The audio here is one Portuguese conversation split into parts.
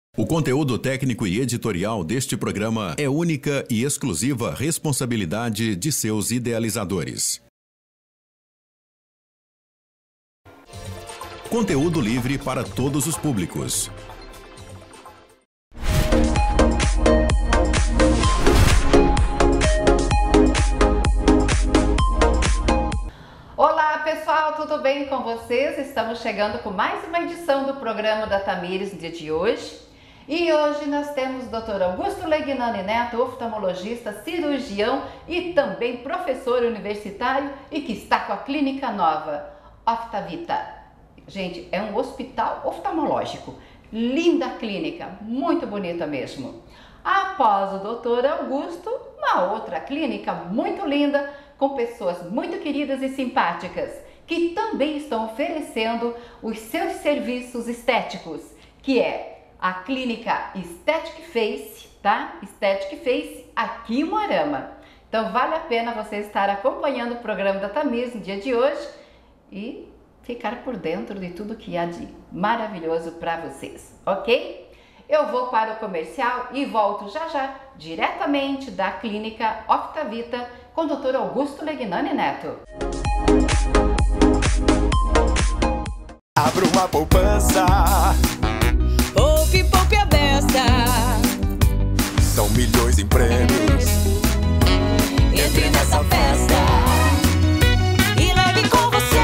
O conteúdo técnico e editorial deste programa é única e exclusiva responsabilidade de seus idealizadores. Conteúdo livre para todos os públicos. Olá pessoal, tudo bem com vocês? Estamos chegando com mais uma edição do programa da Tamires no dia de hoje. E hoje nós temos o Dr. Augusto Legnani Neto, oftalmologista, cirurgião e também professor universitário e que está com a clínica nova, Oftavita. Gente, é um hospital oftalmológico, linda clínica, muito bonita mesmo. Após o Dr. Augusto, uma outra clínica muito linda, com pessoas muito queridas e simpáticas, que também estão oferecendo os seus serviços estéticos, que é a clínica Aesthetic Face, tá? Aesthetic Face aqui em Moarama. Então vale a pena você estar acompanhando o programa da Tamires no dia de hoje e ficar por dentro de tudo que há de maravilhoso para vocês, ok? Eu vou para o comercial e volto já já, diretamente da clínica Oftavita, com o Dr. Augusto Legnani Neto. Abra uma poupança. Poupe, poupe a beça. São milhões em prêmios. Entre nessa festa e leve com você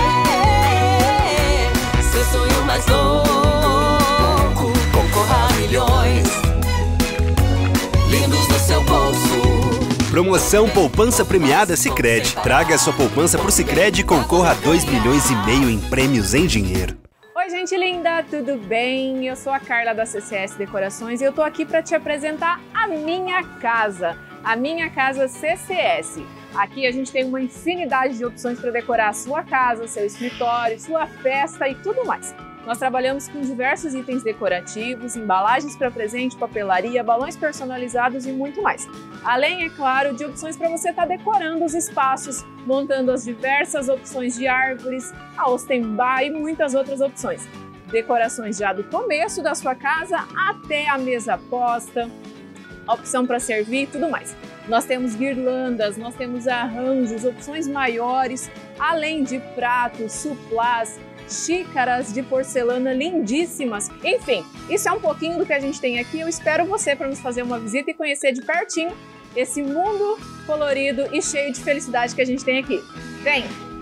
seu sonho mais louco. Concorra a milhões lindos no seu bolso. Promoção Poupança Premiada Sicredi. Traga sua poupança pro Sicredi e concorra a 2,5 milhões em prêmios em dinheiro. Oi gente linda, tudo bem? Eu sou a Carla da CCS Decorações e eu tô aqui para te apresentar a minha casa CCS. Aqui a gente tem uma infinidade de opções para decorar a sua casa, seu escritório, sua festa e tudo mais. Nós trabalhamos com diversos itens decorativos, embalagens para presente, papelaria, balões personalizados e muito mais. Além, é claro, de opções para você estar decorando os espaços, montando as diversas opções de árvores, a Ostenbar e muitas outras opções. Decorações já do começo da sua casa até a mesa posta, opção para servir e tudo mais. Nós temos guirlandas, nós temos arranjos, opções maiores, além de pratos, suplás, xícaras de porcelana lindíssimas. Enfim, isso é um pouquinho do que a gente tem aqui. Eu espero você para nos fazer uma visita e conhecer de pertinho esse mundo colorido e cheio de felicidade que a gente tem aqui. Vem!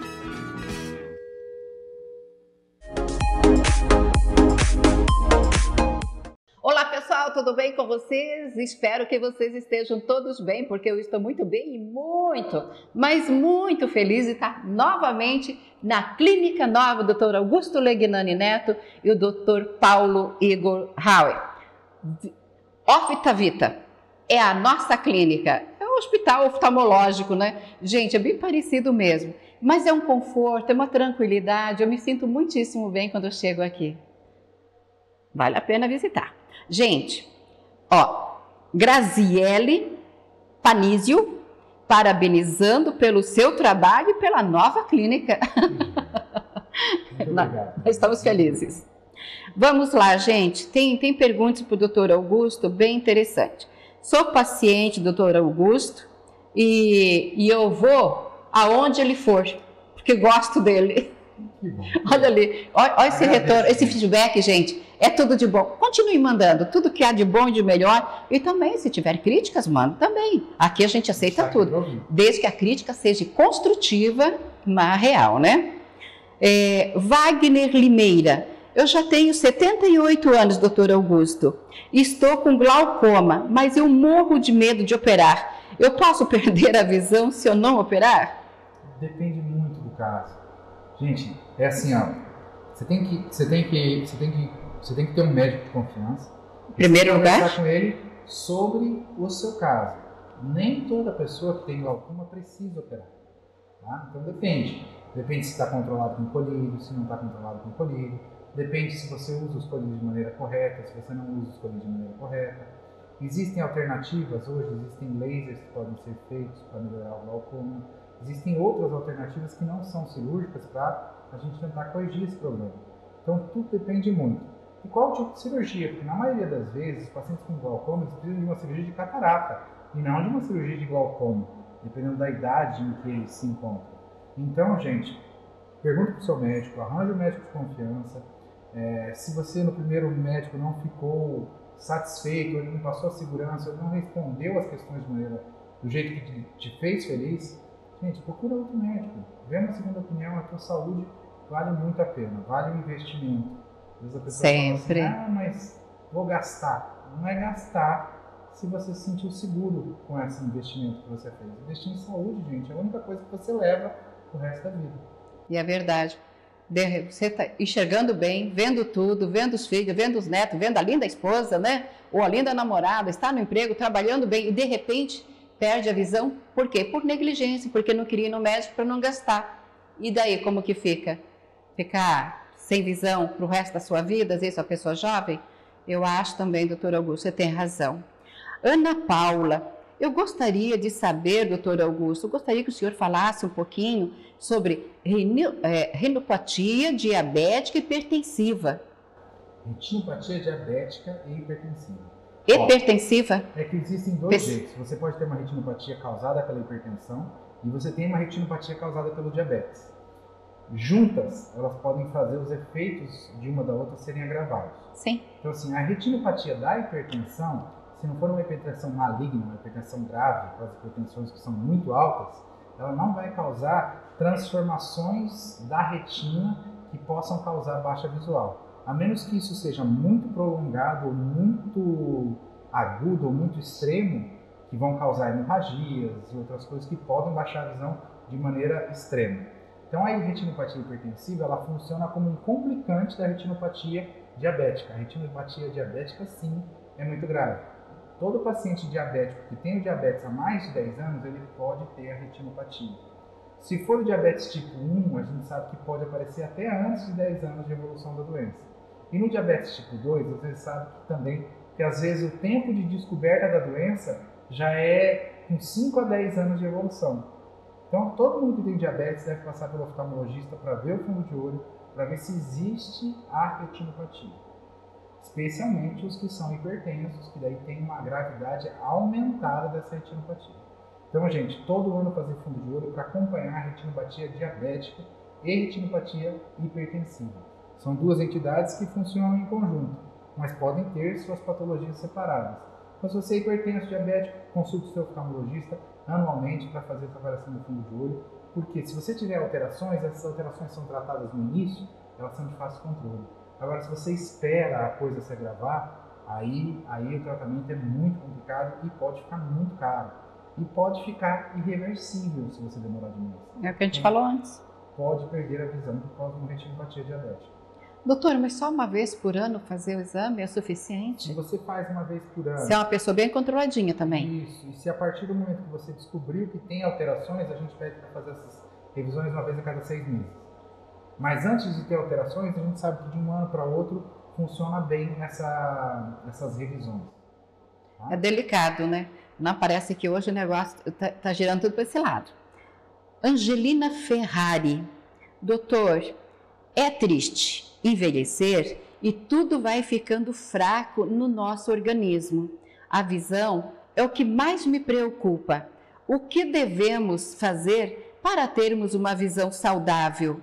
Olá pessoal, tudo bem com vocês? Espero que vocês estejam todos bem, porque eu estou muito bem e muito, mas muito feliz de estar novamente na clínica nova do Dr. Augusto Legnani Neto e o Dr. Paulo Igor Howe. Oftavita é a nossa clínica, é um hospital oftalmológico, né? Gente, é bem parecido mesmo, mas é um conforto, é uma tranquilidade, eu me sinto muitíssimo bem quando eu chego aqui. Vale a pena visitar. Gente, ó, Graziele Panísio, parabenizando pelo seu trabalho e pela nova clínica. Nós estamos felizes. Vamos lá, gente. Tem perguntas para o Dr. Augusto, bem interessante. Sou paciente do Dr. Augusto e eu vou aonde ele for, porque gosto dele. Olha ali, olha esse retorno, esse feedback, gente. É tudo de bom. Continue mandando tudo que há de bom e de melhor. E também, se tiver críticas, manda também. Aqui a gente aceita tudo. Desde que a crítica seja construtiva, mas real, né? Wagner Limeira. Eu já tenho 78 anos, doutor Augusto. Estou com glaucoma, mas eu morro de medo de operar. Eu posso perder a visão se eu não operar? Depende muito do caso. Gente, é assim, ó. Você tem que ter um médico de confiança. Em primeiro lugar, conversar com ele sobre o seu caso. Nem toda pessoa que tem glaucoma precisa operar. Tá? Então depende. Depende se está controlado com colírio, se não está controlado com colírio. Depende se você usa os colírios de maneira correta, se você não usa os colírios de maneira correta. Existem alternativas hoje, existem lasers que podem ser feitos para melhorar o glaucoma. Existem outras alternativas que não são cirúrgicas para a gente tentar corrigir esse problema. Então tudo depende muito. e qual o tipo de cirurgia, porque na maioria das vezes, os pacientes com glaucoma eles precisam de uma cirurgia de catarata e não de uma cirurgia de glaucoma, dependendo da idade em que eles se encontram. Então, gente, pergunte para o seu médico, arranje um médico de confiança. Se você no primeiro médico não ficou satisfeito, ele não passou a segurança, ele não respondeu as questões de maneira do jeito que te fez feliz, gente, procura outro médico. Vê uma segunda opinião, a tua saúde vale muito a pena, vale o investimento. Às vezes a pessoa Sempre. fala assim, mas vou gastar. Não é gastar se você se sentiu seguro com esse investimento que você fez. Investir em saúde, gente, é a única coisa que você leva pro resto da vida. E é verdade. Você está enxergando bem, vendo tudo, vendo os filhos, vendo os netos, vendo a linda esposa, né? Ou a linda namorada, está no emprego, trabalhando bem e de repente perde a visão. Por quê? Por negligência, porque não queria ir no médico para não gastar. E daí como que fica? Ficar sem visão para o resto da sua vida, às vezes a pessoa jovem? Eu acho também, doutor Augusto, você tem razão. Ana Paula, eu gostaria de saber, doutor Augusto, eu gostaria que o senhor falasse um pouquinho sobre retinopatia diabética hipertensiva. Retinopatia diabética e hipertensiva. Hipertensiva? É que existem dois jeitos. Você pode ter uma retinopatia causada pela hipertensão e você tem uma retinopatia causada pelo diabetes. Juntas, elas podem fazer os efeitos de uma da outra serem agravados. Sim. Então, assim, a retinopatia da hipertensão, se não for uma hipertensão maligna, uma hipertensão grave, com as hipertensões que são muito altas, ela não vai causar transformações da retina que possam causar baixa visual. A menos que isso seja muito prolongado, ou muito agudo, ou muito extremo, que vão causar hemorragias e outras coisas que podem baixar a visão de maneira extrema. Então, a retinopatia hipertensiva, ela funciona como um complicante da retinopatia diabética. A retinopatia diabética, sim, é muito grave. Todo paciente diabético que tem o diabetes há mais de 10 anos, ele pode ter a retinopatia. Se for o diabetes tipo 1, a gente sabe que pode aparecer até antes de 10 anos de evolução da doença. E no diabetes tipo 2, você sabe que também, que às vezes o tempo de descoberta da doença já é com 5 a 10 anos de evolução. Então, todo mundo que tem diabetes deve passar pelo oftalmologista para ver o fundo de olho, para ver se existe a retinopatia. Especialmente os que são hipertensos, que daí tem uma gravidade aumentada dessa retinopatia. Então, gente, todo ano fazer fundo de olho para acompanhar a retinopatia diabética e retinopatia hipertensiva. São duas entidades que funcionam em conjunto, mas podem ter suas patologias separadas. Então, se você é hipertenso diabético, consulte o seu oftalmologista anualmente para fazer essa avaliação do fundo de olho, porque se você tiver alterações, essas alterações são tratadas no início, elas são de fácil controle. Agora, se você espera a coisa se agravar, aí o tratamento é muito complicado e pode ficar muito caro. E pode ficar irreversível se você demorar demais. É o que a gente falou antes. Pode perder a visão por causa de uma retinopatia diabética. Doutor, mas só uma vez por ano fazer o exame é suficiente? Se você faz uma vez por ano... Se é uma pessoa bem controladinha também. Isso. E se a partir do momento que você descobriu que tem alterações, a gente pede para fazer essas revisões uma vez a cada 6 meses. Mas antes de ter alterações, a gente sabe que de um ano para outro funciona bem essas revisões. Tá? É delicado, né? Não parece que hoje o negócio está girando tudo para esse lado. Angelina Ferrari. Doutor, é triste envelhecer e tudo vai ficando fraco no nosso organismo. A visão é o que mais me preocupa. O que devemos fazer para termos uma visão saudável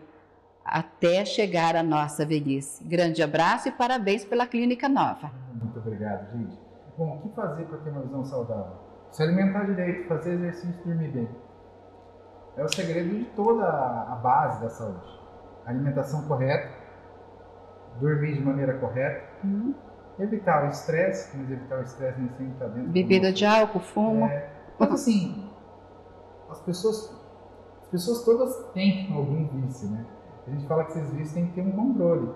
até chegar à nossa velhice? Grande abraço e parabéns pela Clínica Nova. Muito obrigado, gente. Bom, o que fazer para ter uma visão saudável? Se alimentar direito, fazer exercício e dormir bem. É o segredo de toda a base da saúde. Alimentação correta, dormir de maneira correta, evitar o estresse, mas evitar o estresse nem sempre está dentro. Bebida de álcool, fumo. Mas assim, as pessoas todas têm algum vício, né? A gente fala que esses vícios têm que ter um controle.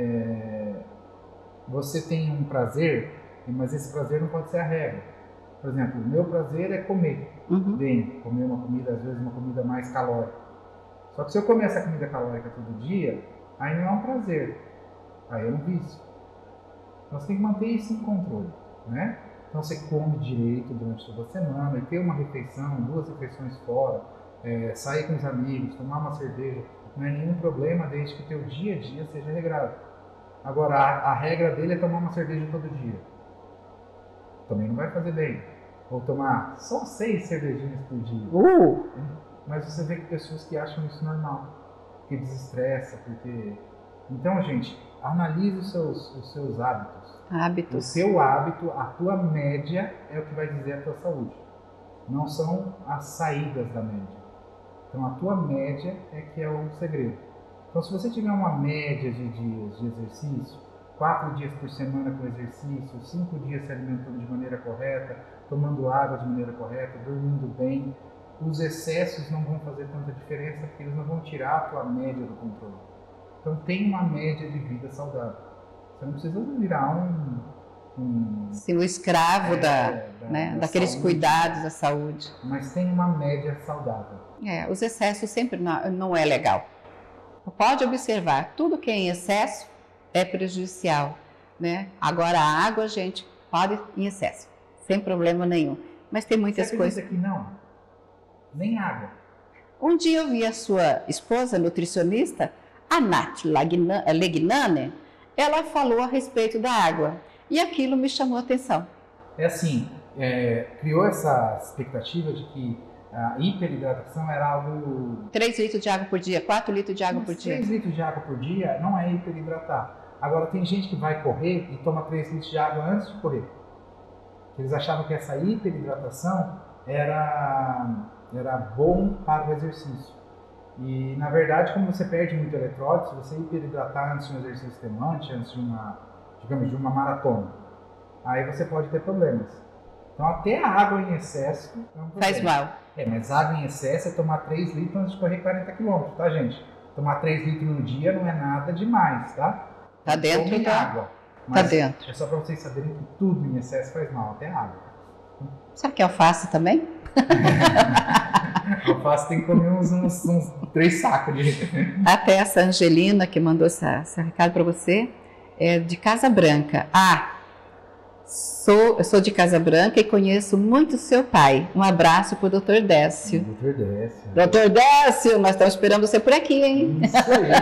Você tem um prazer, mas esse prazer não pode ser a regra. Por exemplo, o meu prazer é comer bem, comer uma comida, às vezes uma comida mais calórica. Só que se eu comer essa comida calórica todo dia, aí não é um prazer, aí é um vício. Então você tem que manter isso em controle, né? Então você come direito durante toda a semana e ter uma refeição, 2 refeições fora, sair com os amigos, tomar uma cerveja, não é nenhum problema desde que o teu dia a dia seja regrado. Agora, a regra dele é tomar uma cerveja todo dia. Também não vai fazer bem. Ou tomar só 6 cervejinhas por dia. Mas você vê que pessoas que acham isso normal, que desestressa, porque... Então, gente, analise os seus hábitos. O seu hábito, a tua média é o que vai dizer a tua saúde. Não são as saídas da média. Então, a tua média é que é o segredo. Então, se você tiver uma média de dias de exercício, 4 dias por semana com exercício, 5 dias se alimentando de maneira correta, tomando água de maneira correta, dormindo bem, os excessos não vão fazer tanta diferença, porque eles não vão tirar a tua média do controle. Então, tem uma média de vida saudável. Você não precisa virar Sim, o escravo daqueles saúde, cuidados da saúde. Mas tem uma média saudável. Os excessos sempre não é legal. Pode observar, tudo que é em excesso é prejudicial, né? Agora a água, gente, pode em excesso, sem problema nenhum. Mas tem muitas coisas que não, nem água. Um dia eu vi a sua esposa, nutricionista, a Nath Legnane, ela falou a respeito da água e aquilo me chamou a atenção. É assim, criou essa expectativa de que a hiperidratação era algo... 3 litros de água por dia, 4 litros de água por dia. 3 litros de água por dia não é hiperidratar. Agora, tem gente que vai correr e toma 3 litros de água antes de correr. Eles achavam que essa hiperidratação era bom para o exercício. E, na verdade, como você perde muito eletrólito, se você hiperidratar antes de um exercício extenuante, antes de uma maratona, aí você pode ter problemas. Então, até a água em excesso é um problema. Faz mal. Mas água em excesso é tomar 3 litros antes de correr 40 km, tá, gente? Tomar 3 litros no dia não é nada demais, tá? Tá dentro da água. Tá dentro. É só para vocês saberem que tudo em excesso faz mal, até a água. Sabe que alface também? Alface tem que comer uns 3 sacos de... Até essa Angelina que mandou esse recado para você é de Casa Branca. Eu sou de Casa Branca e conheço muito seu pai. Um abraço pro Dr. Décio. Dr. Décio. Dr. Décio, nós estamos esperando você por aqui, hein? Isso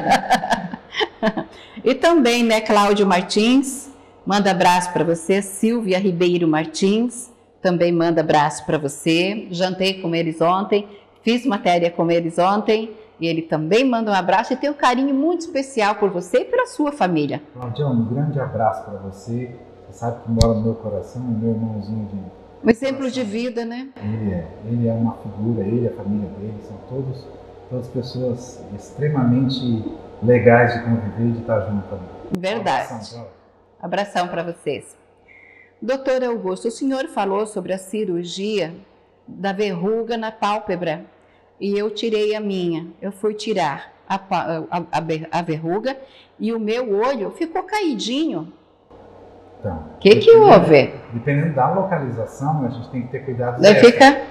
aí. E também, né, Cláudio Martins, manda abraço para você. Silvia Ribeiro Martins, também manda abraço para você. Jantei com eles ontem, fiz matéria com eles ontem. E ele também manda um abraço e tem um carinho muito especial por você e pela sua família. Cláudio, um grande abraço para você. Você sabe que mora no meu coração, é meu irmãozinho de... Um exemplo de vida, né? Ele é uma figura, ele e a família dele, são todas pessoas extremamente legais de conviver e de estar junto ali. Verdade. Abração para vocês. Doutor Augusto, o senhor falou sobre a cirurgia da verruga na pálpebra e eu tirei a minha. Eu fui tirar a verruga e o meu olho ficou caidinho. Então, que houve? Dependendo da localização, a gente tem que ter cuidado. Daí fica?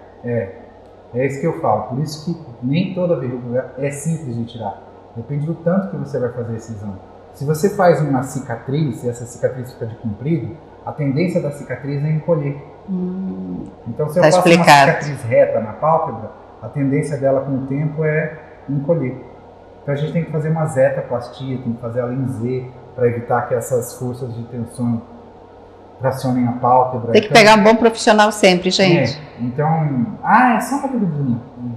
É isso que eu falo. Por isso que nem toda verruga é simples de tirar. Depende do tanto que você vai fazer esse exame. Se você faz uma cicatriz e essa cicatriz fica de comprido, a tendência da cicatriz é encolher. Então, se eu faço uma cicatriz reta na pálpebra, a tendência dela com o tempo é encolher. Então, a gente tem que fazer uma zetaplastia, tem que fazer a LINZ, para evitar que essas forças de tensão tracionem a pálpebra. Tem que pegar um bom profissional sempre, gente. Então, é só uma verruguinha.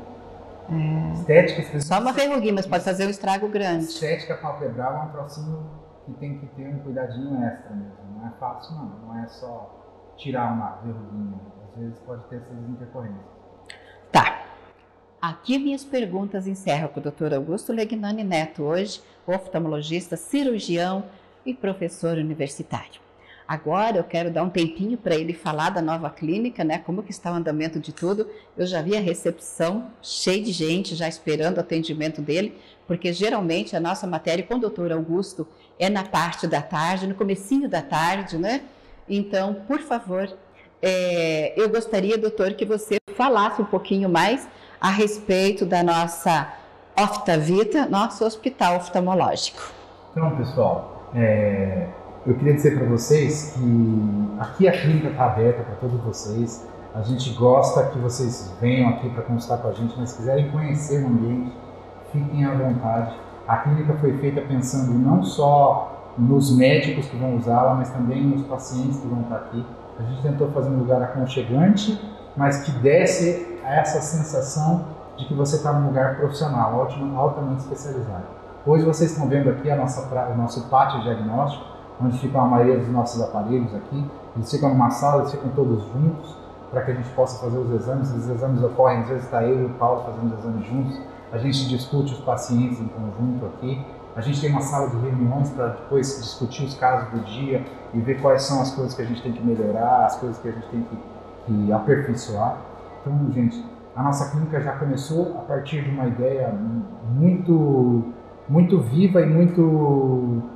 Estética... Só uma verruguinha, mas pode fazer um estrago grande. Estética palpebral é um trocinho que tem que ter um cuidadinho extra mesmo. Não é fácil, não é só tirar uma verruguinha. Às vezes pode ter essas intercorrências. Tá. Aqui minhas perguntas encerram com o Dr. Augusto Legnane Neto, hoje oftalmologista, cirurgião e professor universitário. Agora eu quero dar um tempinho para ele falar da nova clínica, né? Como que está o andamento de tudo. Eu já vi a recepção cheia de gente já esperando o atendimento dele, porque geralmente a nossa matéria com o Dr. Augusto é na parte da tarde, no comecinho da tarde, né? Então, por favor, eu gostaria, doutor, que você falasse um pouquinho mais a respeito da nossa Oftavita, nosso hospital oftalmológico. Então, pessoal, eu queria dizer para vocês que aqui a clínica está aberta para todos vocês. A gente gosta que vocês venham aqui para consultar com a gente, mas se quiserem conhecer o ambiente, fiquem à vontade. A clínica foi feita pensando não só nos médicos que vão usá-la, mas também nos pacientes que vão estar aqui. A gente tentou fazer um lugar aconchegante, mas que desse essa sensação de que você está num lugar profissional, altamente especializado. Hoje vocês estão vendo aqui o nosso pátio diagnóstico, onde ficam a maioria dos nossos aparelhos aqui. Eles ficam numa sala, eles ficam todos juntos, para que a gente possa fazer os exames. Os exames ocorrem, às vezes está eu e o Paulo fazendo os exames juntos. A gente discute os pacientes em conjunto aqui. A gente tem uma sala de reuniões para depois discutir os casos do dia e ver quais são as coisas que a gente tem que melhorar, as coisas que a gente tem que aperfeiçoar. Então, gente, a nossa clínica já começou a partir de uma ideia muito viva e muito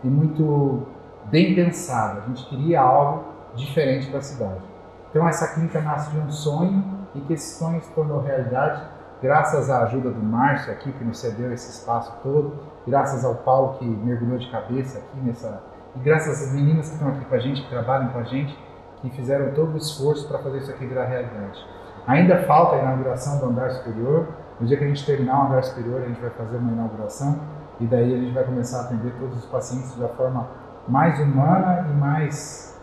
bem pensada. A gente queria algo diferente da cidade. Então, essa clínica nasce de um sonho e que esse sonho se tornou realidade graças à ajuda do Márcio aqui, que nos cedeu esse espaço todo, graças ao Paulo, que mergulhou de cabeça aqui e graças às meninas que estão aqui com a gente, que trabalham com a gente, que fizeram todo o esforço para fazer isso aqui virar realidade. Ainda falta a inauguração do andar superior. No dia que a gente terminar o andar superior, a gente vai fazer uma inauguração e daí a gente vai começar a atender todos os pacientes da forma mais humana e mais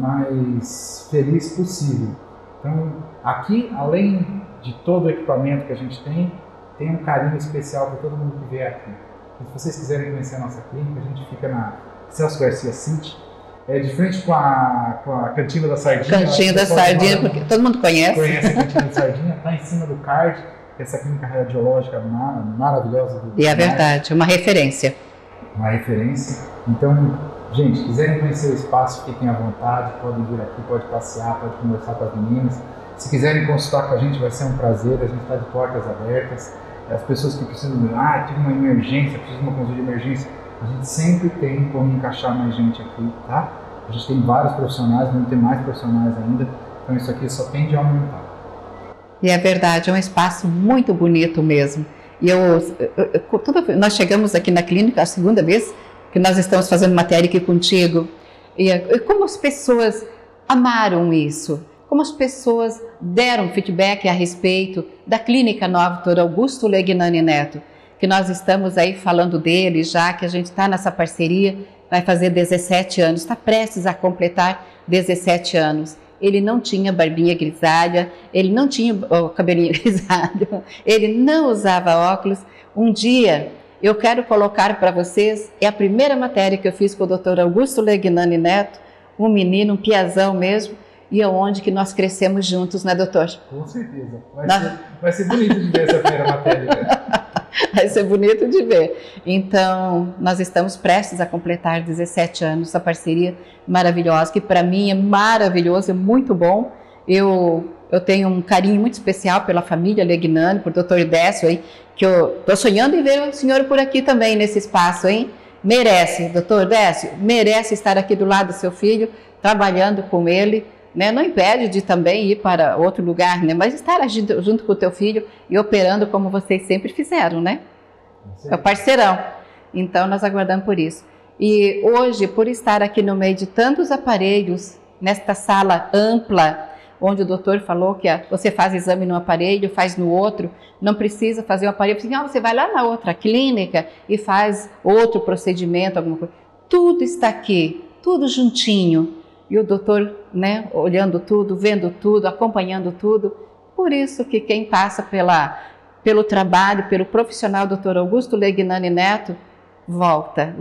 feliz possível. Então, aqui, além de todo o equipamento que a gente tem um carinho especial para todo mundo que vier aqui. E se vocês quiserem conhecer a nossa clínica, a gente fica na Celso Garcia City, de frente com a Cantina da Sardinha. Cantina da Sardinha, porque todo mundo conhece. Conhece a Cantina da Sardinha, está em cima do CARD, que é essa clínica radiológica maravilhosa. E é verdade, uma referência. Uma referência. Então, gente, quiserem conhecer o espaço, fiquem à vontade, podem vir aqui, pode passear, pode conversar com as meninas. Se quiserem consultar com a gente, vai ser um prazer, a gente está de portas abertas. As pessoas que precisam tive uma emergência, preciso de uma consulta de emergência, a gente sempre tem como encaixar mais gente aqui, tá? A gente tem vários profissionais, vamos ter mais profissionais ainda, então isso aqui só tende a aumentar. E é verdade, é um espaço muito bonito mesmo. E nós chegamos aqui na clínica a segunda vez que nós estamos fazendo matéria aqui contigo, e como as pessoas amaram isso, como as pessoas deram feedback a respeito da Clínica Nova Dr. Augusto Legnani Neto, que nós estamos aí falando dele já, que a gente está nessa parceria, vai fazer 17 anos, está prestes a completar 17 anos. Ele não tinha barbinha grisalha, ele não tinha o cabelinho grisalho, ele não usava óculos. Um dia, eu quero colocar para vocês, é a primeira matéria que eu fiz com o Dr. Augusto Legnani Neto, um menino, um piazão mesmo, e aonde que nós crescemos juntos, né, doutor? Com certeza. Vai ser bonito de ver essa primeira matéria. Vai ser bonito de ver. Então, nós estamos prestes a completar 17 anos, essa parceria maravilhosa, que para mim é maravilhoso, é muito bom. Eu tenho um carinho muito especial pela família Legnani, por doutor Décio, aí, que eu estou sonhando em ver o senhor por aqui também, nesse espaço, hein? Merece, doutor Décio, merece estar aqui do lado do seu filho, trabalhando com ele, né? Não impede de também ir para outro lugar, né? Mas estar junto com o teu filho e operando como vocês sempre fizeram, né? É o parceirão. Então, nós aguardamos por isso. E hoje, por estar aqui no meio de tantos aparelhos, nesta sala ampla, onde o doutor falou que você faz exame no aparelho, faz no outro, não precisa fazer o aparelho, você vai lá na outra clínica e faz outro procedimento, alguma coisa. Tudo está aqui, tudo juntinho. E o doutor, né, olhando tudo, vendo tudo, acompanhando tudo. Por isso que quem passa pelo trabalho, pelo profissional Dr. Augusto Legnani Neto, volta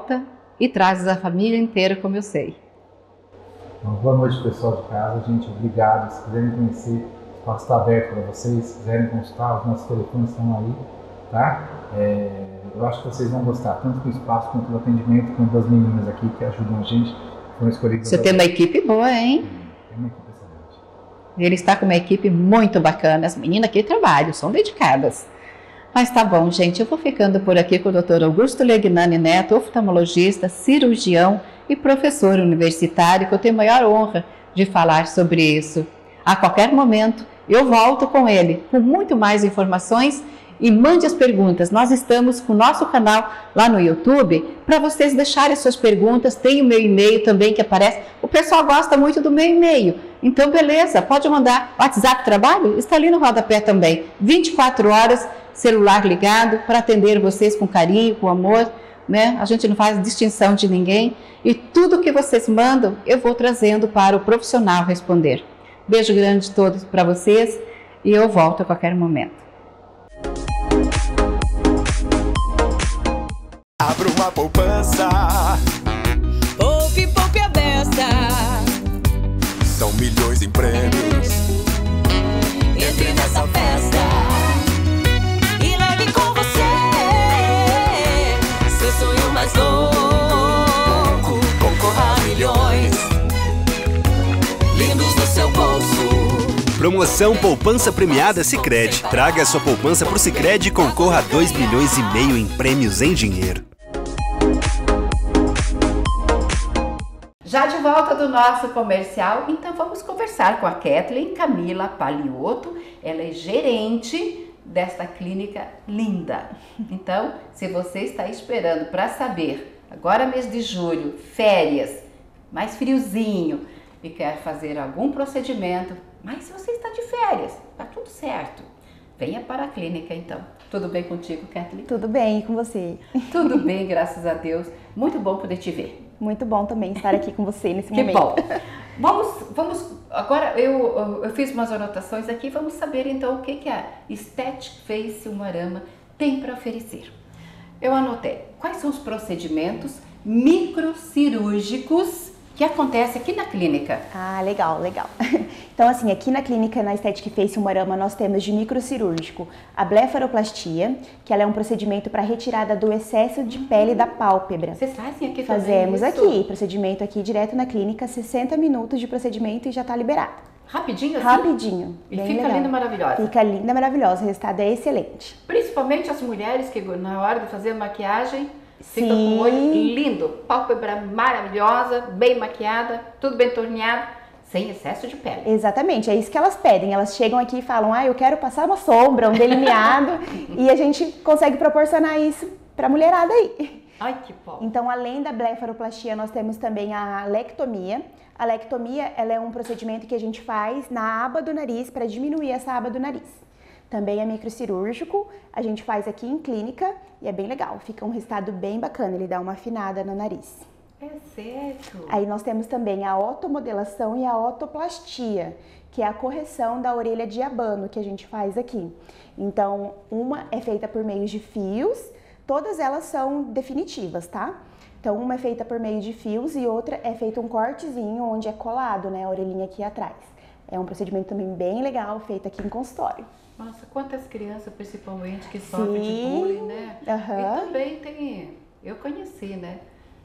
e traz a família inteira, como eu sei. Então, boa noite, pessoal de casa. Gente, obrigado. Se quiserem conhecer, o espaço está aberto para vocês. Se quiserem consultar, os nossos telefones estão aí, tá? Eu acho que vocês vão gostar, tanto do espaço quanto do atendimento, quanto das meninas aqui que ajudam a gente. Você tem uma equipe boa, hein? Tem uma equipe excelente. Ele está com uma equipe muito bacana. As meninas aqui trabalham, são dedicadas. Mas tá bom, gente. Eu vou ficando por aqui com o Dr. Augusto Legnani Neto, oftalmologista, cirurgião e professor universitário, que eu tenho a maior honra de falar sobre isso. A qualquer momento, eu volto com ele, com muito mais informações. E mande as perguntas. Nós estamos com o nosso canal lá no YouTube para vocês deixarem suas perguntas. Tem o meu e-mail também que aparece. O pessoal gosta muito do meu e-mail. Então, beleza, pode mandar. O WhatsApp Trabalho está ali no rodapé também. 24 horas, celular ligado para atender vocês com carinho, com amor. né? A gente não faz distinção de ninguém e tudo que vocês mandam eu vou trazendo para o profissional responder. Beijo grande de todos para vocês e eu volto a qualquer momento. Abra uma poupança. Poupe, poupe a beça. São milhões em prêmios. Entre nessa festa e leve com você seu sonho mais louco. Concorra a milhões lindos no seu bolso. Promoção Poupança Premiada Sicredi. Traga sua poupança pro Sicredi e concorra a 2,5 milhões em prêmios em dinheiro. Já de volta do nosso comercial, então vamos conversar com a Kathleen Camila Paliotto. Ela é gerente desta clínica linda. Então, se você está esperando para saber, agora mês de julho, férias, mais friozinho e quer fazer algum procedimento, mas se você está de férias, tá tudo certo. Venha para a clínica então. Tudo bem contigo, Kathleen? Tudo bem, e com você? Tudo bem, graças a Deus. Muito bom poder te ver. Muito bom também estar aqui com você nesse Que momento. bom. Vamos agora eu fiz umas anotações aqui, vamos saber então o que a Aesthetic Face Umuarama tem para oferecer. Eu anotei quais são os procedimentos microcirúrgicos que acontece aqui na clínica. Ah, legal, legal. Então, assim, aqui na clínica, na Aesthetic Face Umuarama, nós temos de microcirúrgico a blefaroplastia, que ela é um procedimento para retirada do excesso de pele da pálpebra. Vocês fazem aqui também? Fazemos isso? aqui, procedimento aqui direto na clínica, 60 minutos de procedimento e já tá liberado. Rapidinho assim? Rapidinho. E bem fica legal. linda, maravilhosa. Fica linda, maravilhosa. O resultado é excelente. Principalmente as mulheres que na hora de fazer a maquiagem ficam com Sim. o olho lindo, pálpebra maravilhosa, bem maquiada, tudo bem torneado, sem excesso de pele. Exatamente, é isso que elas pedem. Elas chegam aqui e falam, eu quero passar uma sombra, um delineado, e a gente consegue proporcionar isso pra mulherada aí. Ai, que bom. Então, além da blefaroplastia, nós temos também a lectomia. A lectomia, ela é um procedimento que a gente faz na aba do nariz para diminuir essa aba do nariz. Também é microcirúrgico, a gente faz aqui em clínica e é bem legal, fica um resultado bem bacana, ele dá uma afinada no nariz. É certo. Aí nós temos também a otomodelação e a otoplastia, que é a correção da orelha de abano que a gente faz aqui. Então, uma é feita por meio de fios, todas elas são definitivas, tá? Então, uma é feita por meio de fios e outra é feito um cortezinho onde é colado, né, a orelhinha aqui atrás. É um procedimento também bem legal, feito aqui em consultório. Nossa, quantas crianças, principalmente, que sofrem de bullying, né? Uhum. E também tem, eu conheci, né,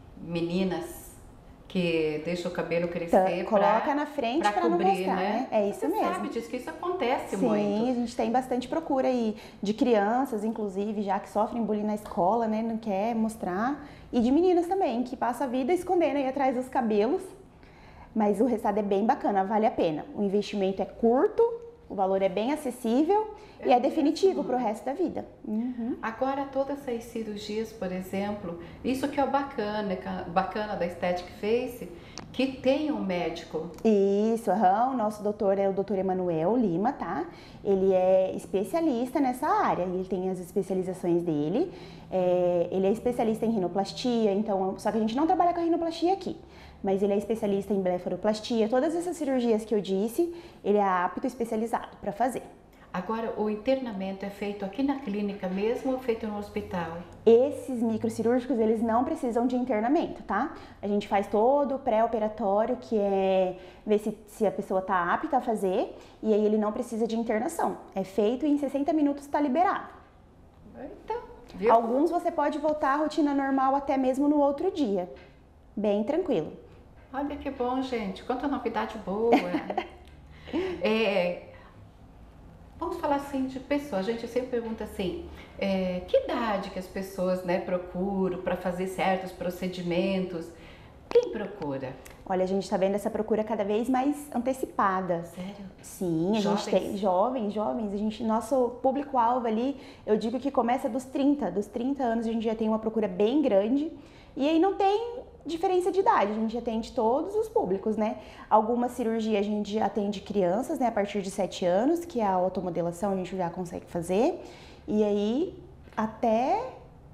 meninas que deixam o cabelo crescer coloca na frente para não cobrir, mostrar, né? É isso Você mesmo. sabe disso, que isso acontece Sim, muito. a gente tem bastante procura aí de crianças, inclusive, já que sofrem bullying na escola, né? Não quer mostrar. E de meninas também, que passam a vida escondendo aí atrás dos cabelos. Mas o resultado é bem bacana, vale a pena. O investimento é curto, o valor é bem acessível e é definitivo para o resto da vida. Uhum. Agora, todas essas cirurgias, por exemplo, isso que é o bacana da Aesthetic Face, que tem um médico. Isso, o nosso doutor é o Dr. Emanuel Lima, tá? Ele é especialista nessa área, ele tem as especializações dele. Ele é especialista em rinoplastia, então, só que a gente não trabalha com a rinoplastia aqui. Mas ele é especialista em blefaroplastia, todas essas cirurgias que eu disse, ele é apto e especializado para fazer. Agora, o internamento é feito aqui na clínica mesmo ou feito no hospital? Esses microcirúrgicos, eles não precisam de internamento, tá? A gente faz todo o pré-operatório, que é ver se a pessoa tá apta a fazer, e aí ele não precisa de internação. É feito e em 60 minutos está liberado. Então, viu? Alguns você pode voltar à rotina normal até mesmo no outro dia. Bem tranquilo. Olha que bom, gente. Quanta novidade boa. Vamos falar assim de pessoas. A gente sempre pergunta assim, que idade que as pessoas, né, procuram para fazer certos procedimentos? Quem procura? Olha, a gente está vendo essa procura cada vez mais antecipada. Sério? Sim, a Jovens? gente tem jovens. Nosso público-alvo ali, eu digo que começa dos 30 anos a gente já tem uma procura bem grande. E aí não tem diferença de idade, a gente atende todos os públicos, né? Alguma cirurgia a gente atende crianças, né, a partir de 7 anos, que é a automodelação a gente já consegue fazer. E aí até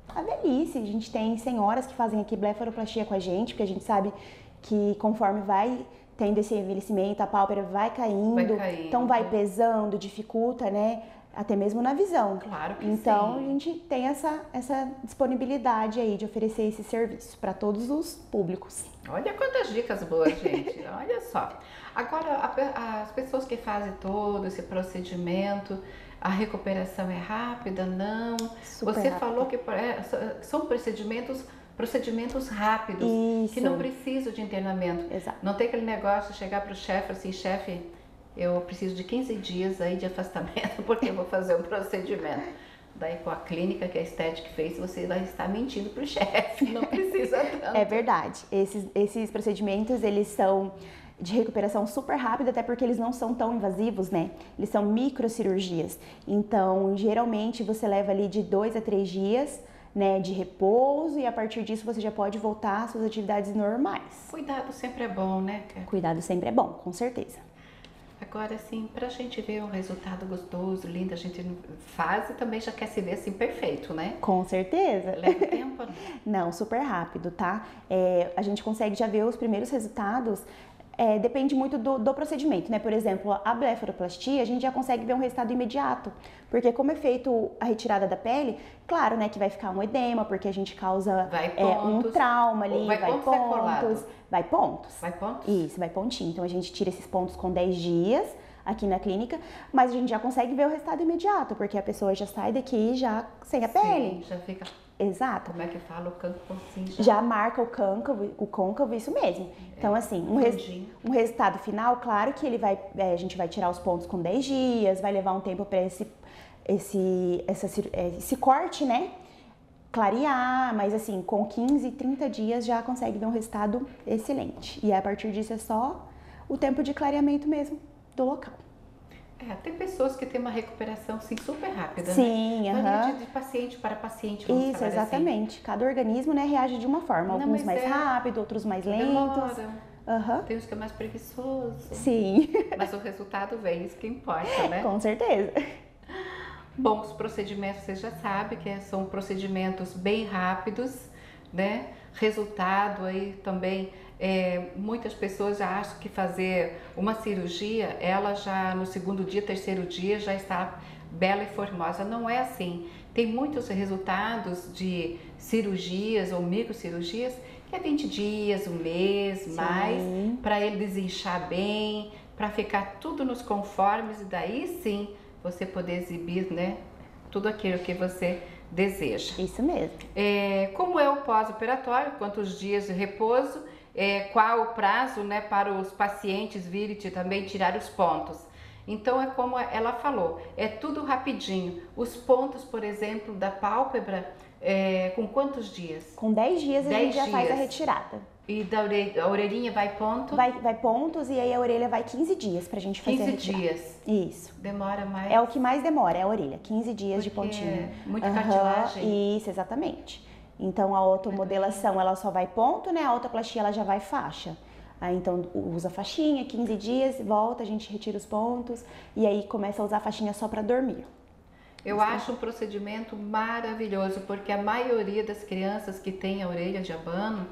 a velhice. A gente tem senhoras que fazem aqui blefaroplastia com a gente, porque a gente sabe que conforme vai tendo esse envelhecimento, a pálpebra vai caindo, então vai pesando, dificulta, né? Até mesmo na visão. Claro que então, sim. a gente tem essa disponibilidade aí de oferecer esse serviço para todos os públicos. Olha quantas dicas boas, gente. Olha só. Agora, as pessoas que fazem todo esse procedimento, a recuperação é rápida? Não. Super Você rápida. falou que são procedimentos rápidos, Isso. que não precisam de internamento. Exato. Não tem aquele negócio de chegar para o chefe assim, chefe, eu preciso de 15 dias aí de afastamento porque eu vou fazer um procedimento. Daí com a clínica que a estética fez, você vai estar mentindo para o chefe, não precisa tanto. É verdade. Esses procedimentos, eles são de recuperação super rápida, até porque eles não são tão invasivos, né? Eles são microcirurgias. Então, geralmente, você leva ali de 2 a 3 dias, né, de repouso, e a partir disso você já pode voltar às suas atividades normais. Cuidado sempre é bom, né, Ká? Cuidado sempre é bom, com certeza. Agora, assim, pra gente ver um resultado gostoso, lindo, a gente faz e também já quer se ver assim perfeito, né? Com certeza. Leva tempo? Não, super rápido, tá? A gente consegue já ver os primeiros resultados. Depende muito do procedimento, né? Por exemplo, a blefaroplastia, a gente já consegue ver um resultado imediato, porque como é feito a retirada da pele, claro, né, que vai ficar um edema, porque a gente causa um trauma ali, vai pontos. Vai pontos. Vai pontos? Isso, vai pontinho. Então a gente tira esses pontos com 10 dias aqui na clínica, mas a gente já consegue ver o resultado imediato, porque a pessoa já sai daqui já sem a pele. Sim, já fica... Exato. Como é que fala? O câncer assim já marca o côncavo, isso mesmo. Então, assim, um resultado final, claro que ele vai, a gente vai tirar os pontos com 10 dias, vai levar um tempo para esse corte, né, clarear, mas assim, com 15, 30 dias já consegue ver um resultado excelente. E a partir disso é só o tempo de clareamento mesmo do local. Tem pessoas que têm uma recuperação assim, super rápida, sim, né? Varia de paciente para paciente, vamos isso, falar exatamente. Assim. Cada organismo, né, reage de uma forma. Alguns mais rápido, outros mais lentos. Tem uns que é mais preguiçoso. Sim. Mas o resultado vem, isso que importa, né? Com certeza. Bom, os procedimentos, você já sabe que são procedimentos bem rápidos, né? Resultado aí também... muitas pessoas já acham que fazer uma cirurgia, ela já no segundo dia, terceiro dia já está bela e formosa. Não é assim. Tem muitos resultados de cirurgias ou microcirurgias que é 20 dias, um mês, mais, para ele desinchar bem, para ficar tudo nos conformes e daí sim você poder exibir, né, tudo aquilo que você deseja. Isso mesmo. Como é o pós-operatório, quantos dias de repouso, qual o prazo, né, para os pacientes virem também tirar os pontos. Então é como ela falou, é tudo rapidinho. Os pontos, por exemplo, da pálpebra, com quantos dias? Com 10 dias a gente já faz a retirada. E a orelhinha vai ponto? Vai pontos e aí a orelha vai 15 dias pra gente fazer a retirada. 15 dias? Isso. Demora mais? É o que mais demora, é a orelha, 15 dias de pontinho. É muita cartilagem. Isso, exatamente. Então a automodelação ela só vai ponto, né? A autoplastia ela já vai faixa. Aí então usa faixinha, 15 dias, volta, a gente retira os pontos e aí começa a usar a faixinha só para dormir. Eu acho um procedimento maravilhoso, porque a maioria das crianças que tem a orelha de abano,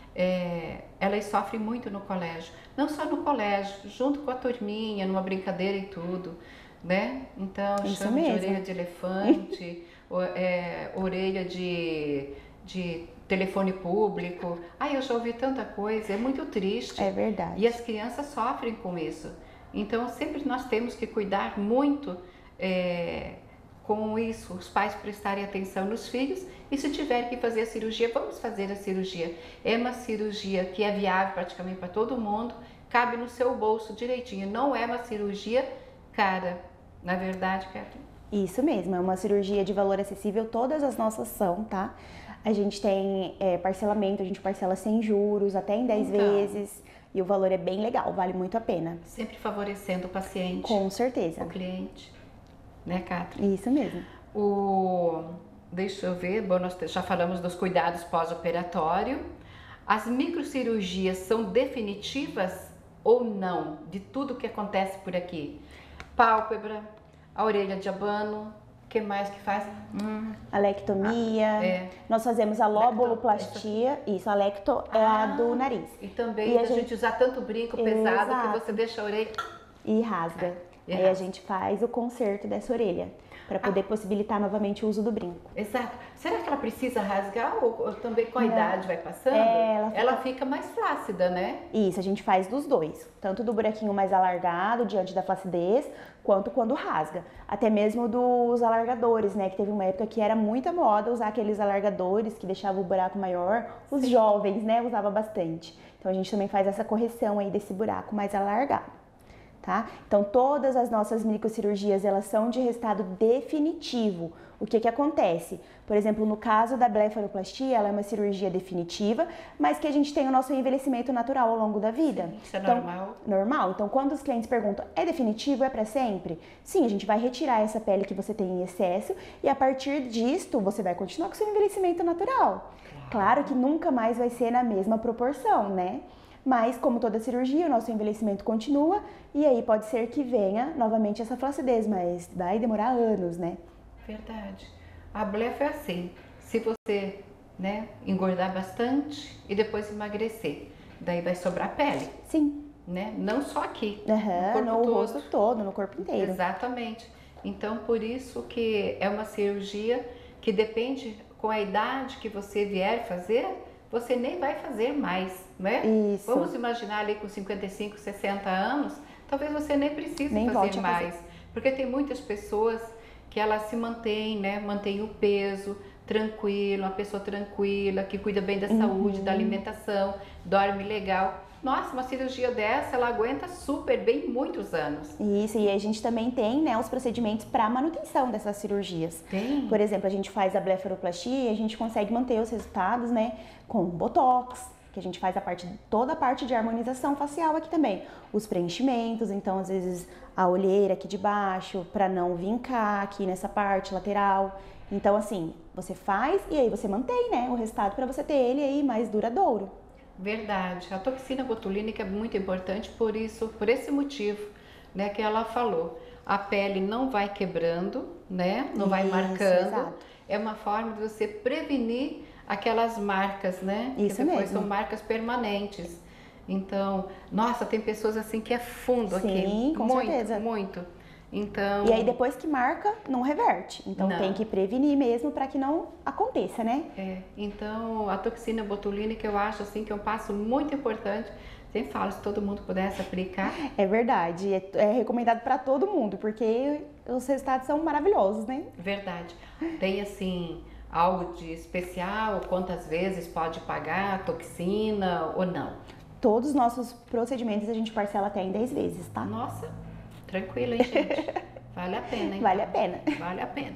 elas sofrem muito no colégio. Não só no colégio, junto com a turminha, numa brincadeira e tudo, né? Então chama de orelha de elefante, orelha de telefone público. Eu já ouvi tanta coisa, é muito triste. É verdade. E as crianças sofrem com isso. Então sempre nós temos que cuidar muito com isso, os pais prestarem atenção nos filhos e se tiver que fazer a cirurgia, vamos fazer a cirurgia. É uma cirurgia que é viável praticamente para todo mundo, cabe no seu bolso direitinho, não é uma cirurgia cara, na verdade, Catherine? Isso mesmo, é uma cirurgia de valor acessível, todas as nossas são, tá? A gente tem parcelamento, a gente parcela sem juros, até em 10 vezes, e o valor é bem legal, vale muito a pena. Sempre favorecendo o paciente. Com certeza. O cliente. Né, Catherine? Isso mesmo. Deixa eu ver, bom, nós já falamos dos cuidados pós-operatório. As microcirurgias são definitivas ou não de tudo que acontece por aqui? Pálpebra, a orelha de abano, que mais que faz? Alectomia. Nós fazemos a lobuloplastia. Isso, a lecto é a do nariz. E também a gente usar tanto brinco pesado que você deixa a orelha... E rasga. Aí a gente faz o conserto dessa orelha, para poder possibilitar novamente o uso do brinco. Exato. Será que ela precisa rasgar ou também com a idade vai passando? Ela fica mais flácida, né? Isso, a gente faz dos dois. Tanto do buraquinho mais alargado, diante da flacidez, quanto quando rasga. Até mesmo dos alargadores, né? Que teve uma época que era muita moda usar aqueles alargadores que deixavam o buraco maior. Os jovens, né? Usavam bastante. Então a gente também faz essa correção aí desse buraco mais alargado. Tá? Então, todas as nossas microcirurgias, elas são de resultado definitivo. O que que acontece? Por exemplo, no caso da blefaroplastia, ela é uma cirurgia definitiva, mas que a gente tem o nosso envelhecimento natural ao longo da vida. Isso é normal? Normal. Então, quando os clientes perguntam, é definitivo, é para sempre? Sim, a gente vai retirar essa pele que você tem em excesso e a partir disto, você vai continuar com o seu envelhecimento natural. Claro que nunca mais vai ser na mesma proporção, né? Mas, como toda cirurgia, o nosso envelhecimento continua e aí pode ser que venha novamente essa flacidez, mas vai demorar anos, né? Verdade. A blefa é assim, se você, né, engordar bastante e depois emagrecer, daí vai sobrar pele. Sim. Né? Não só aqui, no rosto todo, no corpo inteiro. Exatamente. Então, por isso que é uma cirurgia que depende com a idade que você vier fazer, você nem vai fazer mais, né? Isso. Vamos imaginar ali com 55, 60 anos, talvez você nem precise fazer mais. Porque tem muitas pessoas que elas se mantêm, né? Mantém o peso tranquilo, uma pessoa tranquila, que cuida bem da saúde, da alimentação, dorme legal. Nossa, uma cirurgia dessa, ela aguenta super bem muitos anos. Isso, e a gente também tem, né, os procedimentos para manutenção dessas cirurgias. Tem. Por exemplo, a gente faz a blefaroplastia e a gente consegue manter os resultados, né, com botox, que a gente faz toda a parte de harmonização facial aqui também. Os preenchimentos, então às vezes a olheira aqui de baixo, para não vincar aqui nessa parte lateral. Então assim, você faz e aí você mantém, né, o resultado para você ter ele aí mais duradouro. Verdade. A toxina botulínica é muito importante por esse motivo, né, que ela falou. A pele não vai quebrando, né, não vai marcando. Exato. É uma forma de você prevenir aquelas marcas, né, Isso que depois mesmo. são marcas permanentes. Então, nossa, tem pessoas assim que é fundo aqui. Sim, com certeza. Muito. Então... E aí depois que marca, não reverte. Então tem que prevenir mesmo para que não aconteça, né? Então a toxina botulínica eu acho assim que é um passo muito importante. Sempre falo, se todo mundo pudesse aplicar. É verdade, é recomendado para todo mundo, porque os resultados são maravilhosos, né? Verdade. Tem assim, algo de especial, quantas vezes pode pagar a toxina ou não? Todos os nossos procedimentos a gente parcela até em 10 vezes, tá? Nossa, tranquilo, hein, gente? Vale a pena, hein? Vale a pena. Vale a pena.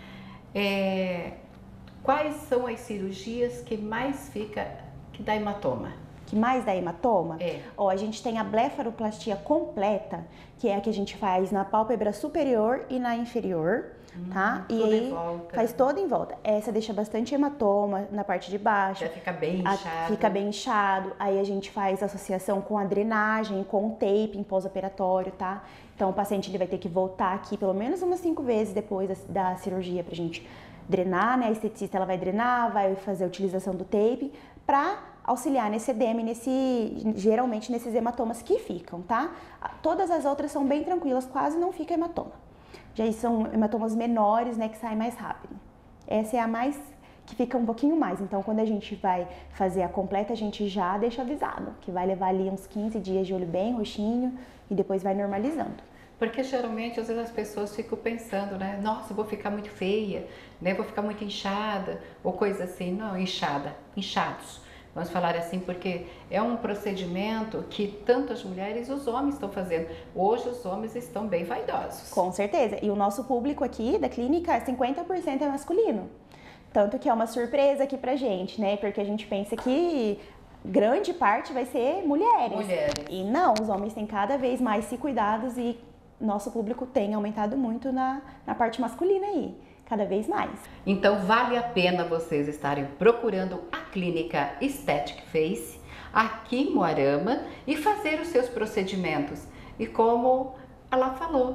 Quais são as cirurgias que mais que dá hematoma? Que mais dá hematoma? Ó, a gente tem a blefaroplastia completa, que é a que a gente faz na pálpebra superior e na inferior, tá? E aí faz toda em volta. Essa deixa bastante hematoma na parte de baixo. Já fica bem inchado. Fica bem inchado. Aí a gente faz associação com a drenagem, com o taping pós-operatório, tá? Então o paciente ele vai ter que voltar aqui pelo menos umas 5 vezes depois da cirurgia pra gente drenar, né? A esteticista ela vai drenar, vai fazer a utilização do taping pra auxiliar nesse edema e geralmente nesses hematomas que ficam, tá? Todas as outras são bem tranquilas, quase não fica hematoma. Já são hematomas menores, né, que saem mais rápido. Essa é a mais que fica um pouquinho mais. Então, quando a gente vai fazer a completa, a gente já deixa avisado, que vai levar ali uns 15 dias de olho bem roxinho e depois vai normalizando. Porque geralmente, às vezes as pessoas ficam pensando, né? Nossa, vou ficar muito feia, né? Vou ficar muito inchada, ou coisa assim. Não, inchados. Vamos falar assim, porque é um procedimento que tanto as mulheres e os homens estão fazendo. Hoje os homens estão bem vaidosos. Com certeza. E o nosso público aqui da clínica, 50% é masculino. Tanto que é uma surpresa aqui pra gente, né? Porque a gente pensa que grande parte vai ser mulheres. E não, os homens têm cada vez mais se cuidados e nosso público tem aumentado muito na parte masculina aí. Cada vez mais. Então vale a pena vocês estarem procurando a clínica Aesthetic Face aqui em Moarama e fazer os seus procedimentos. E como ela falou,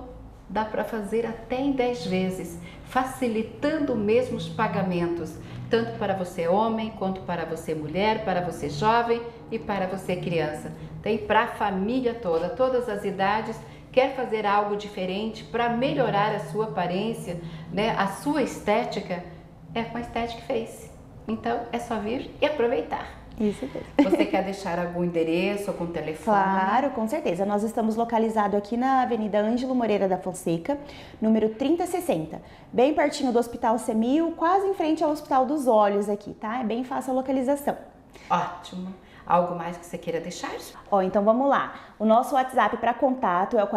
Dá para fazer até em 10 vezes, facilitando mesmo os pagamentos, tanto para você homem, quanto para você mulher, para você jovem e para você criança. Tem para a família toda, todas as idades. Quer fazer algo diferente para melhorar a sua aparência, né? A sua estética? É com a Estética Face. Então é só vir e aproveitar. Isso mesmo. Você quer deixar algum endereço, algum telefone? Claro, com certeza. Nós estamos localizados aqui na Avenida Ângelo Moreira da Fonseca, número 3060, bem pertinho do Hospital Semil, quase em frente ao Hospital dos Olhos aqui, tá? É bem fácil a localização. Ótimo. Algo mais que você queira deixar? Então vamos lá. O nosso WhatsApp para contato é o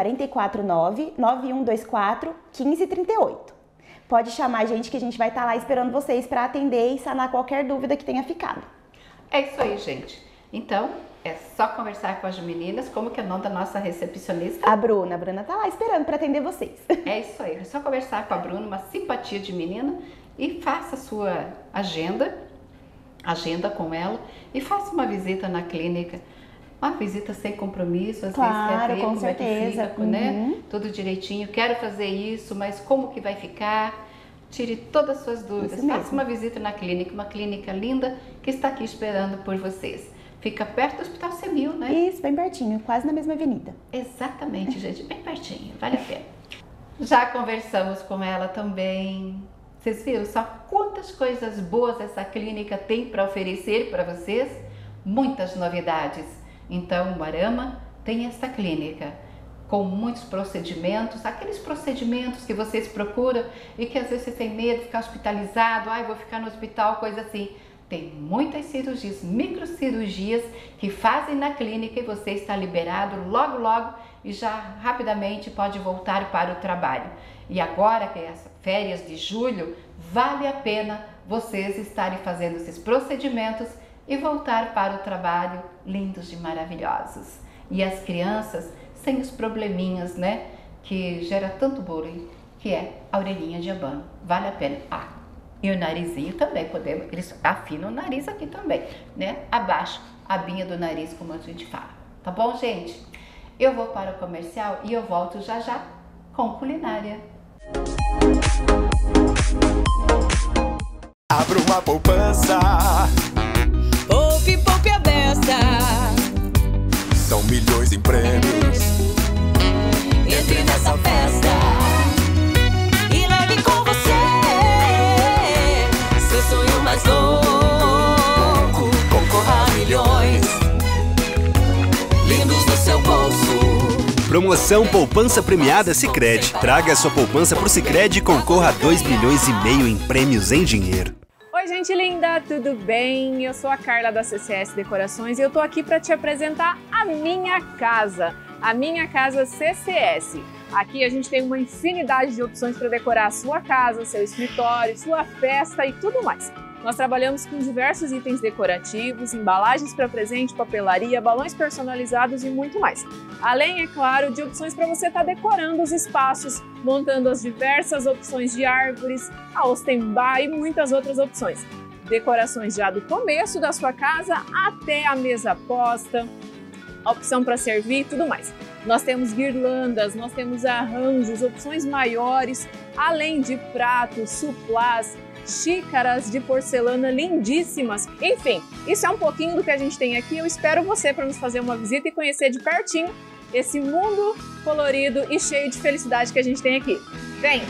449-9124-1538. Pode chamar a gente que a gente vai estar lá esperando vocês para atender e sanar qualquer dúvida que tenha ficado. É isso aí, gente. Então, é só conversar com as meninas. Como que é o nome da nossa recepcionista? A Bruna. A Bruna tá lá esperando para atender vocês. É isso aí. É só conversar com a Bruna, uma simpatia de menina, e faça a sua agenda com ela e faça uma visita na clínica. Uma visita sem compromisso, às vezes quer ver com como certeza. é que fica, né? Tudo direitinho. Quero fazer isso, mas como que vai ficar? Tire todas as suas dúvidas. Faça uma visita na clínica, uma clínica linda que está aqui esperando por vocês. Fica perto do Hospital Semil, né? Isso, bem pertinho, quase na mesma avenida. Exatamente, gente, bem pertinho, vale a pena. Já conversamos com ela também. Vocês viram só quantas coisas boas essa clínica tem para oferecer para vocês? Muitas novidades. Então, o Marama tem essa clínica com muitos procedimentos, aqueles procedimentos que vocês procuram e que às vezes você tem medo de ficar hospitalizado, vou ficar no hospital, coisa assim. Tem muitas cirurgias, microcirurgias que fazem na clínica e você está liberado logo, logo e já rapidamente pode voltar para o trabalho. E agora que é as férias de julho, vale a pena vocês estarem fazendo esses procedimentos e voltar para o trabalho lindos e maravilhosos. E as crianças sem os probleminhas, né, que gera tanto bullying, que é a orelhinha de abano. Vale a pena. E o narizinho também, eles afinam o nariz aqui também, né, abaixo, a abinha do nariz, como a gente fala. Tá bom, gente? Eu vou para o comercial e eu volto já já com culinária. Abra uma poupança. Poupe, poupe a beça. São milhões em prêmios. Entre nessa festa e leve com você seu sonho mais louco. Concorra a milhões lindos no seu bolso. Promoção Poupança Premiada Sicredi. Traga sua poupança pro Sicredi e concorra a 2,5 milhões em prêmios em dinheiro. Oi, gente linda, tudo bem? Eu sou a Carla da CCS Decorações e eu tô aqui para te apresentar a minha casa CCS. Aqui a gente tem uma infinidade de opções para decorar a sua casa, seu escritório, sua festa e tudo mais. Nós trabalhamos com diversos itens decorativos, embalagens para presente, papelaria, balões personalizados e muito mais. Além, é claro, de opções para você estar decorando os espaços, montando as diversas opções de árvores, a Ostenbar e muitas outras opções. Decorações já do começo da sua casa até a mesa posta, a opção para servir e tudo mais. Nós temos guirlandas, nós temos arranjos, opções maiores, além de pratos, suplás, xícaras de porcelana lindíssimas. Enfim, isso é um pouquinho do que a gente tem aqui. Eu espero você para nos fazer uma visita e conhecer de pertinho esse mundo colorido e cheio de felicidade que a gente tem aqui. Vem!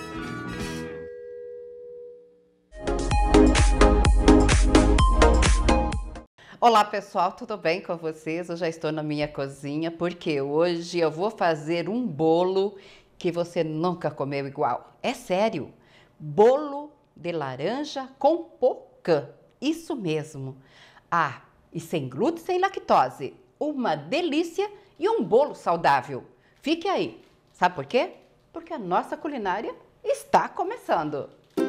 Olá pessoal, tudo bem com vocês? Eu já estou na minha cozinha porque hoje eu vou fazer um bolo que você nunca comeu igual. É sério, bolo de laranja com pocã, isso mesmo. E sem glúten, sem lactose, uma delícia e um bolo saudável. Fique aí, sabe por quê? Porque a nossa culinária está começando.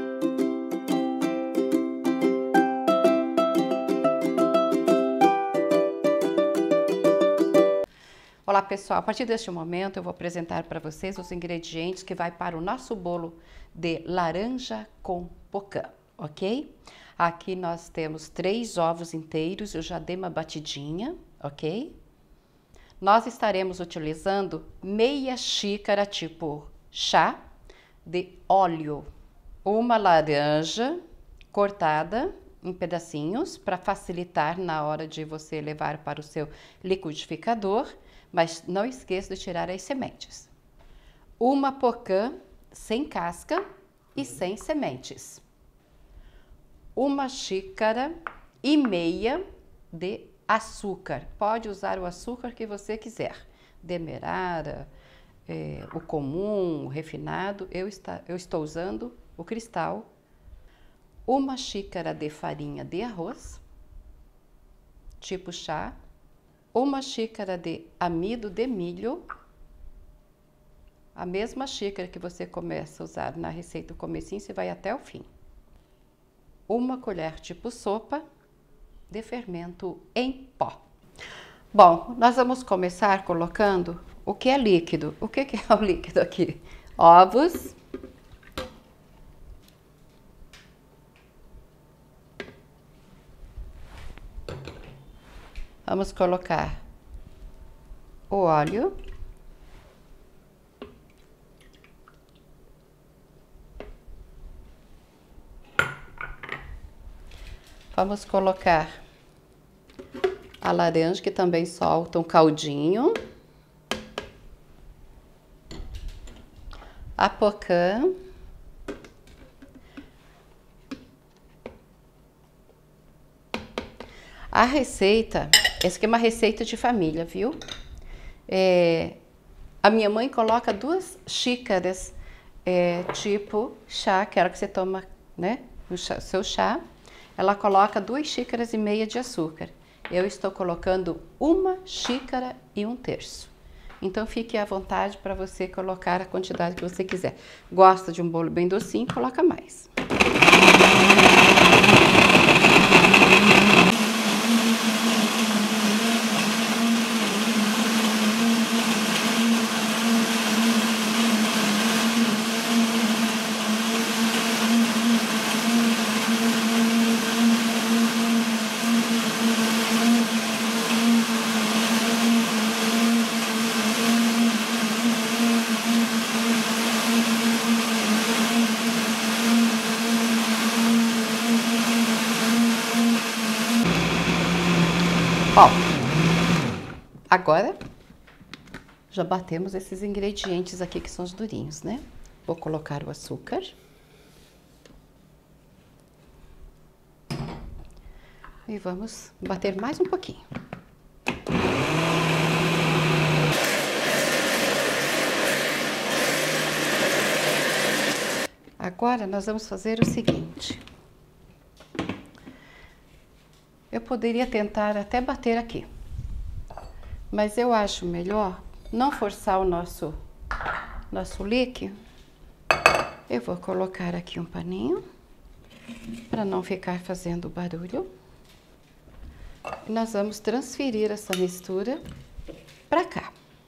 Olá pessoal, a partir deste momento eu vou apresentar para vocês os ingredientes que vai para o nosso bolo de laranja com pocã, ok? Aqui nós temos 3 ovos inteiros, eu já dei uma batidinha, ok? Nós estaremos utilizando meia xícara tipo chá de óleo, uma laranja cortada em pedacinhos para facilitar na hora de você levar para o seu liquidificador, mas não esqueça de tirar as sementes. Uma pocã sem casca e sem sementes. 1,5 xícaras de açúcar. Pode usar o açúcar que você quiser. Demerara, o comum, o refinado. Eu estou usando o cristal. 1 xícara de farinha de arroz, tipo chá. 1 xícara de amido de milho. A mesma xícara que você começa a usar na receita do comecinho, você vai até o fim. 1 colher tipo sopa de fermento em pó. Bom, nós vamos começar colocando o que é líquido. O que é o líquido aqui? Ovos. Vamos colocar o óleo. Vamos colocar a laranja, que também solta um caldinho. A pocã. A receita, essa aqui é uma receita de família, viu? A minha mãe coloca 2 xícaras, tipo chá, que era que você toma, né? O seu chá. Ela coloca 2,5 xícaras de açúcar. Eu estou colocando 1 xícara e 1/3. Então fique à vontade para você colocar a quantidade que você quiser. Gosta de um bolo bem docinho, coloca mais. Ó, agora já batemos esses ingredientes aqui que são os durinhos, né? Vou colocar o açúcar. E vamos bater mais um pouquinho. Agora nós vamos fazer o seguinte. Eu poderia tentar até bater aqui, mas eu acho melhor não forçar o nosso líquido. Eu vou colocar aqui um paninho para não ficar fazendo barulho. E nós vamos transferir essa mistura para cá.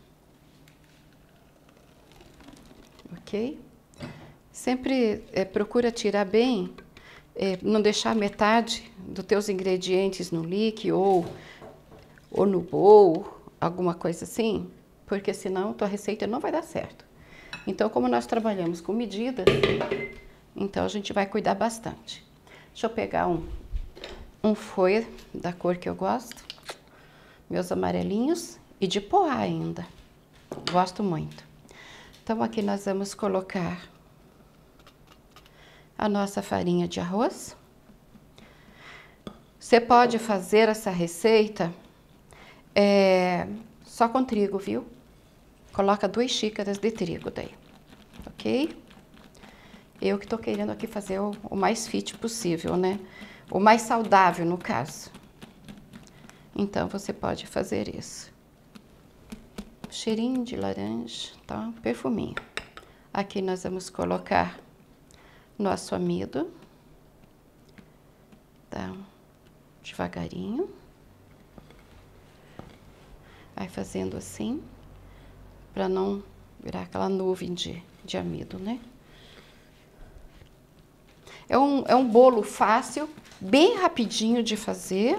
Ok? Sempre procura tirar bem, não deixar metade dos teus ingredientes no líquido ou no bowl, alguma coisa assim, porque senão tua receita não vai dar certo. Então, como nós trabalhamos com medidas, então a gente vai cuidar bastante. Deixa eu pegar um fouet da cor que eu gosto, meus amarelinhos e de poá ainda, gosto muito. Então aqui nós vamos colocar a nossa farinha de arroz. Você pode fazer essa receita só com trigo, viu? Coloca 2 xícaras de trigo daí, ok? Eu que tô querendo aqui fazer o mais fit possível, né? O mais saudável, no caso. Então, você pode fazer isso. Cheirinho de laranja, tá? Perfuminho. Aqui nós vamos colocar nosso amido. Tá? Devagarinho. Vai fazendo assim, para não virar aquela nuvem de amido, né? É um bolo fácil, bem rapidinho de fazer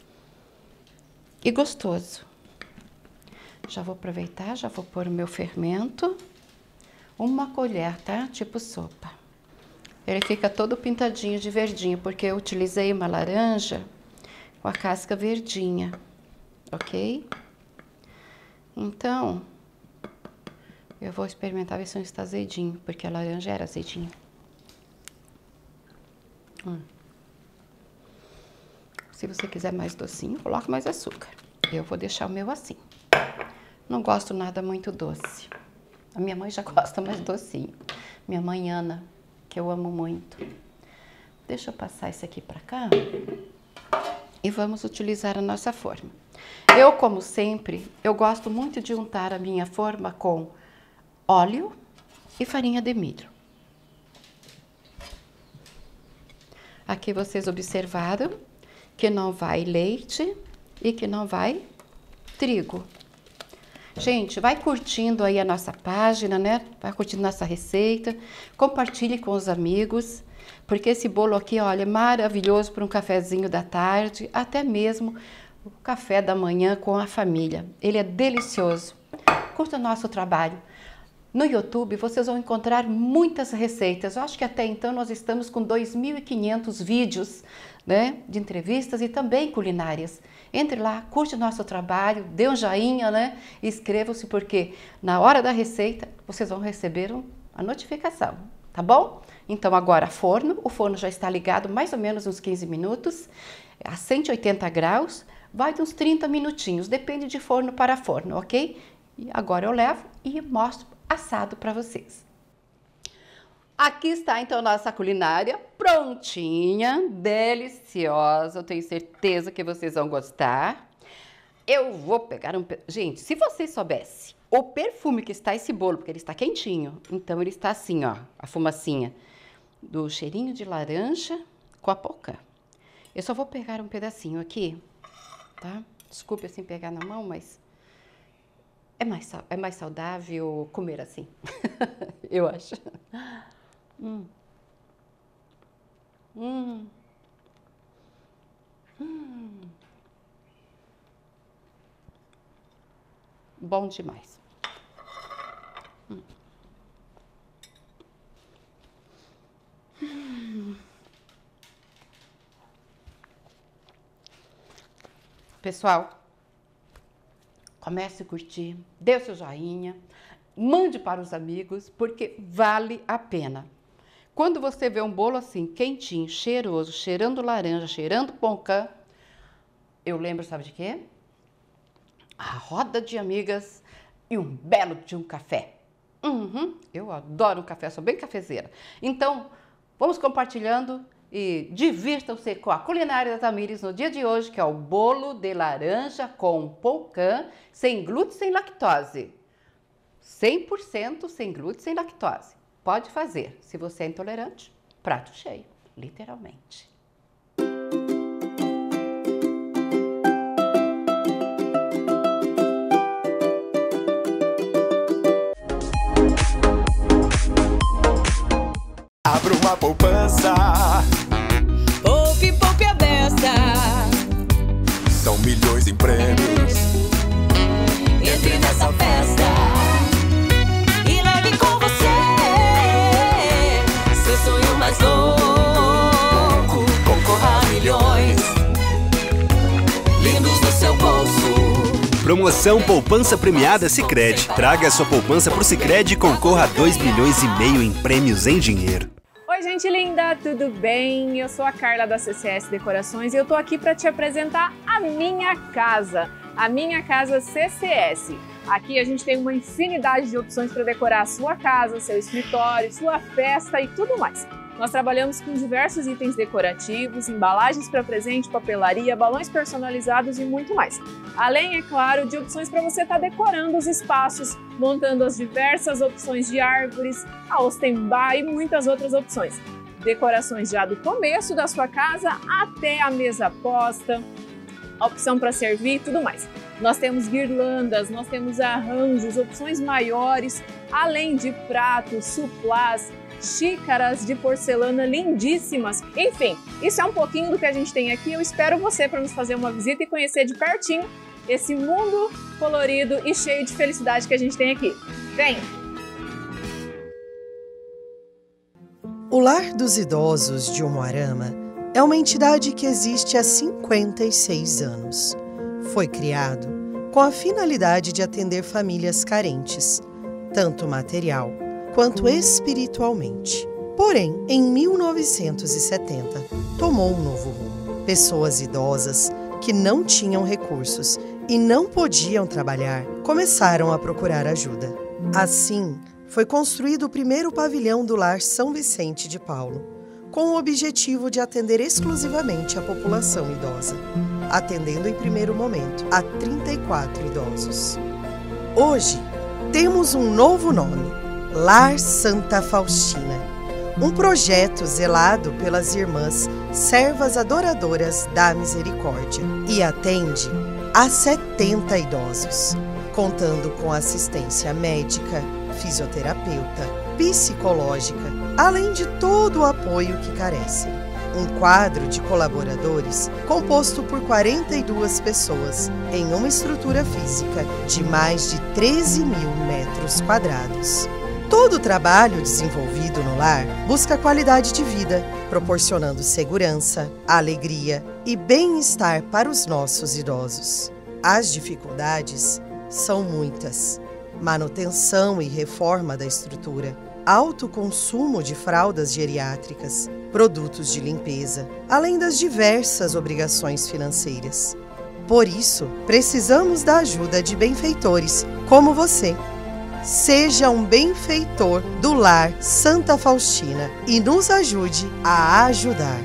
e gostoso. Já vou aproveitar, já vou pôr o meu fermento. 1 colher, tá? Tipo sopa. Ele fica todo pintadinho de verdinho, porque eu utilizei uma laranja com a casca verdinha, ok? Então, eu vou experimentar ver se não está azedinho, porque a laranja era azedinha. Se você quiser mais docinho, coloque mais açúcar. Eu vou deixar o meu assim. Não gosto nada muito doce. A minha mãe já gosta mais docinho. Minha mãe Ana, que eu amo muito. Deixa eu passar isso aqui para cá. E vamos utilizar a nossa forma. Eu, como sempre, eu gosto muito de untar a minha forma com óleo e farinha de milho. Aqui vocês observaram que não vai leite e que não vai trigo. Gente, vai curtindo aí a nossa página, né? Vai curtindo nossa receita, compartilhe com os amigos, porque esse bolo aqui, olha, é maravilhoso para um cafezinho da tarde, até mesmo o café da manhã com a família. Ele é delicioso. Curta o nosso trabalho. No YouTube vocês vão encontrar muitas receitas. Eu acho que até então nós estamos com 2.500 vídeos, né, de entrevistas e também culinárias. Entre lá, curte o nosso trabalho, dê um joinha, né? E inscrevam-se, porque na hora da receita vocês vão receber a notificação, tá bom? Então agora o forno já está ligado mais ou menos uns 15 minutos, a 180 graus, vai de uns 30 minutinhos, depende de forno para forno, ok? E agora eu levo e mostro assado para vocês. Aqui está então nossa culinária prontinha, deliciosa, eu tenho certeza que vocês vão gostar. Eu vou pegar Gente, se vocês soubessem o perfume que está esse bolo, porque ele está quentinho, então ele está assim, ó, a fumacinha do cheirinho de laranja com a pocã. Eu só vou pegar um pedacinho aqui, tá? Desculpe assim pegar na mão, mas é mais saudável comer assim, eu acho. Bom demais. Pessoal, comece a curtir, dê o seu joinha, mande para os amigos, porque vale a pena. Quando você vê um bolo assim, quentinho, cheiroso, cheirando laranja, cheirando pocã, eu lembro, sabe de quê? A roda de amigas e um belo de um café. Eu adoro um café, sou bem cafezeira. Então, vamos compartilhando e divirtam-se com a culinária da Tamires no dia de hoje, que é o bolo de laranja com pocã, sem glúten, sem lactose. 100% sem glúten, sem lactose. Pode fazer. Se você é intolerante, prato cheio, literalmente. Abra uma poupança. Poupe, poupe a beça. São milhões em prêmios. Entre nessa festa e leve com você seu sonho mais louco. Concorra a milhões lindos no seu bolso. Promoção Poupança Premiada Sicredi. Traga sua poupança pro Sicredi e concorra a 2,5 milhões em prêmios em dinheiro. Oi, gente linda, tudo bem? Eu sou a Carla da CCS Decorações e eu tô aqui para te apresentar a minha casa CCS. Aqui a gente tem uma infinidade de opções para decorar a sua casa, seu escritório, sua festa e tudo mais. Nós trabalhamos com diversos itens decorativos, embalagens para presente, papelaria, balões personalizados e muito mais. Além, é claro, de opções para você estar decorando os espaços, montando as diversas opções de árvores, a Ostenbar e muitas outras opções. Decorações já do começo da sua casa até a mesa posta, a opção para servir e tudo mais. Nós temos guirlandas, nós temos arranjos, opções maiores, além de pratos, suplás, xícaras de porcelana lindíssimas. Enfim, isso é um pouquinho do que a gente tem aqui. Eu espero você para nos fazer uma visita e conhecer de pertinho esse mundo colorido e cheio de felicidade que a gente tem aqui. Vem! O Lar dos Idosos de Umuarama é uma entidade que existe há 56 anos. Foi criado com a finalidade de atender famílias carentes, tanto material quanto espiritualmente. Porém, em 1970, tomou um novo rumo. Pessoas idosas que não tinham recursos e não podiam trabalhar começaram a procurar ajuda. Assim, foi construído o primeiro pavilhão do Lar São Vicente de Paulo, com o objetivo de atender exclusivamente a população idosa, atendendo em primeiro momento a 34 idosos. Hoje, temos um novo nome, Lar Santa Faustina, um projeto zelado pelas irmãs servas adoradoras da misericórdia e atende a 70 idosos, contando com assistência médica, fisioterapeuta, psicológica, além de todo o apoio que carecem. Um quadro de colaboradores composto por 42 pessoas em uma estrutura física de mais de 13 mil metros quadrados. Todo o trabalho desenvolvido no lar busca qualidade de vida, proporcionando segurança, alegria e bem-estar para os nossos idosos. As dificuldades são muitas: manutenção e reforma da estrutura, alto consumo de fraldas geriátricas, produtos de limpeza, além das diversas obrigações financeiras. Por isso, precisamos da ajuda de benfeitores como você. Seja um benfeitor do Lar Santa Faustina e nos ajude a ajudar.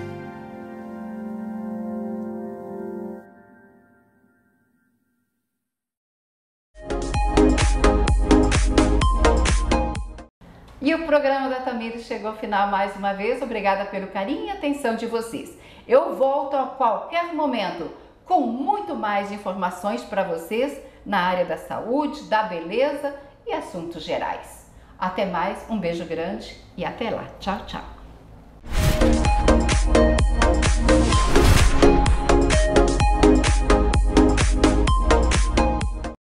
E o programa da Tamires chegou ao final mais uma vez. Obrigada pelo carinho e atenção de vocês. Eu volto a qualquer momento com muito mais informações para vocês na área da saúde, da beleza e assuntos gerais. Até mais, um beijo grande e até lá. Tchau, tchau.